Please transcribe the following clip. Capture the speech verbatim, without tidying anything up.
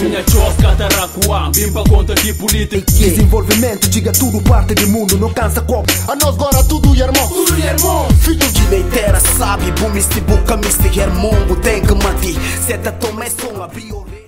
Minha chosca taracuá, vim pra conta que política. Desenvolvimento, diga tudo parte do mundo, não cansa copo. A nós agora tudo irmão, tudo irmão. Filho de leiteira sabe, bum, este boca, mister irmão, tem que matar. Seta toma som, a biorre.